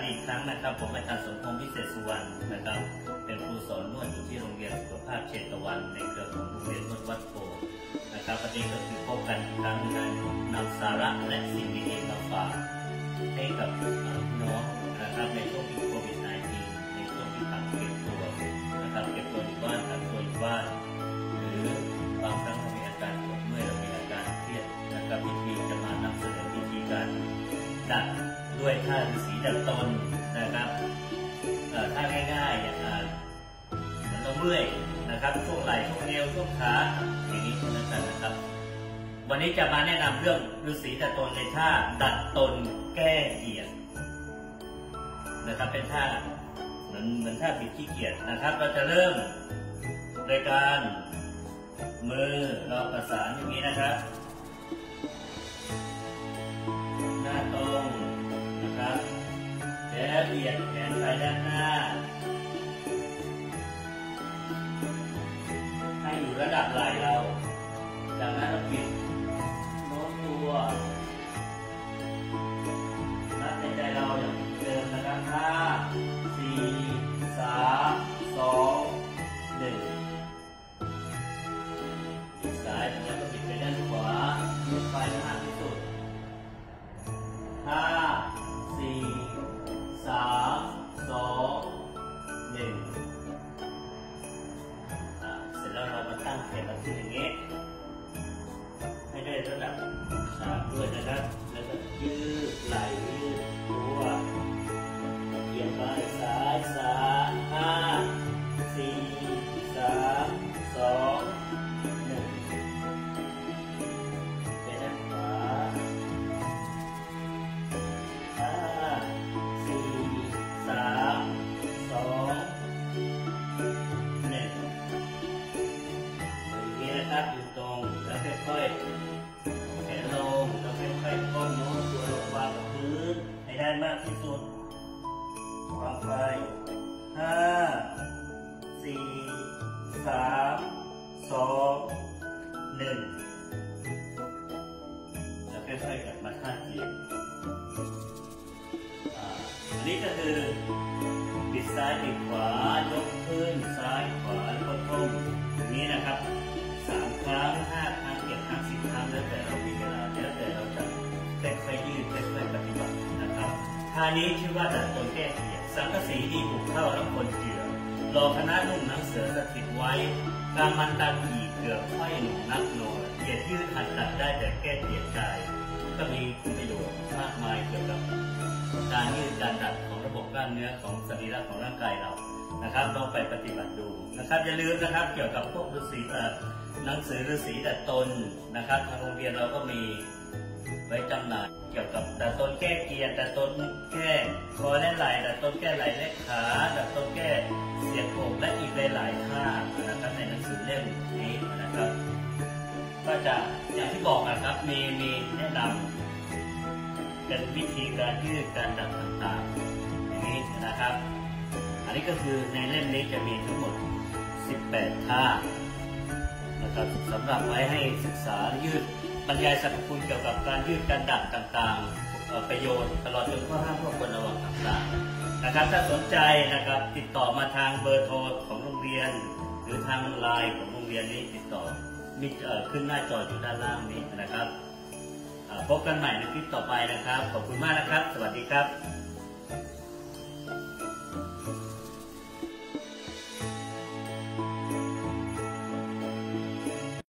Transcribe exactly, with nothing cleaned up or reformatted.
อีกครั้งนะครับผมอาจารย์สมพงษ์วิเศษสุวรรณนะครับเป็นครูสอนนวดอยู่ที่โรงเรียนสุขภาพเชตวันในเครือของโรงเรียนนวดวัดโพนะครับวันนี้ก็คือพบกันอีกครั้งนั้นนำสาระและสิ่งดีๆมาฝากให้กับน้องนะครับในช่วงที่โควิด สิบเก้า ในช่วงที่ต่างเก็บตัวนะครับเก็บตัวอยู่บ้านกักตัวอยู่บ้านหรือบางครั้งเรามีอาการปวดเมื่อยเรามีอาการเครียดนะครับวิธีจะมานำเสนอวิธีการดัดด้วยท่าฤาษีดัดตนนะครับท่าง่ายๆอย่างเหมือนเราเมื่อยนะครับช่วงไหล่ช่วงเอวช่วงขาอย่างนี้นะครับนะครับวันนี้จะมาแนะนำเรื่องฤาษีดัดตนในท่าดัดตนแก้เกียจนะครับเป็นท่าเหมือนเหมือนท่าบิดขี้เกียจนะครับเราจะเริ่มโดยการมือเราประสานอย่างนี้นะครับหน้าตรงนะครับแล้วเหยียดแขนไปด้านหน้าให้อยู่ระดับไหล่เราจากนั้นเราปิดโน้มตัวนับในใจเราอย่างเดิมนะครับห้าสี่สามสองหนึ่งซ้ายแล้วก็ปิดไปด้านขวาลงไปมากที่สุดห้าสี่สามสองหนึ่งเสร็จแล้วเรามาตั้งแขนเราขึ้นอย่างนี้ให้ได้ระดับสามด้วยนะครับแล้วก็ยืดไหล่ยืดตัวเอียงไปซ้ายสามห้าสี่สามสองหนึ่งไปด้านขวาห้าสี่สามสองหนึ่งอย่างนี้นะครับอยู่ตรงแล้วค่อยๆแขนลงแล้วค่อยๆก้มโน้มตัวลงวางกับพื้นให้ได้มากที่สุดวางไปห้าสี่สามสองหนึ่งแล้วค่อยๆกลับมาท่าเทียมอันนี้ก็คือบิดซ้ายบิดขวายกขึ้นซ้ายขวาแล้วก็ก้มอย่างนี้นะครับสามครั้งห้าครั้งเจ็ดครั้งสิบครั้งแล้วแต่เรามีเวลาแล้วแต่เราจะค่อยๆยืดค่อยๆปฏิบัตินะครับท่านี้ชื่อว่าดัดตนแก้เกียจสังกะสีดีผูกเข้าแล้วคนเกี่ยวรอคณะนุ่งหนังเสือสถิตไว้กามันตังหีเกือบค่อยหนุนนักโนเกียจยืดหัดตัดได้แต่แก้เกียจใจก็มีคุณประโยชน์มากมายเกี่ยวกับการยืดการดัดของระบบกล้ามเนื้อของสรีระของร่างกายเรานะครับลองไปปฏิบัติดูนะครับอย่าลืมนะครับเกี่ยวกับพวกฤาษีหนังสือฤาษีดัดตนนะครับทางโรงเรียนเราก็มีไว้จำหน่ายเกี่ยวกับดัดตนแก้เกียจดัดตนแก้คอและไหล่ดัดตนแก้ไหล่และขาดัดตนแก้เสียบอกและอีกหลายๆท่านะครับในหนังสือเล่มนี้นะครับก็จะอย่างที่บอกนะครับมีมีแนะนำเป็นวิธีการยืดการดัดต่างๆอย่างนี้นะครับอันนี้ก็คือในเล่มนี้จะมีทั้งหมดสิบแปดท่านะครับสำหรับไว้ให้ศึกษายืดบรรยายสรรพคุณเกี่ยวกับการยืดการดัดต่างๆประโยชน์ตลอดจนข้อห้ามข้อควรระวังต่างๆนะครับถ้าสนใจนะครับติดต่อมาทางเบอร์โทรของโรงเรียนหรือทางไลน์ของโรงเรียนนี้ติดต่อมีขึ้นหน้าจออยู่ด้านล่างนี้นะครับพบกันใหม่ในคลิปต่อไปนะครับขอบคุณมากนะครับสวัสดีครับ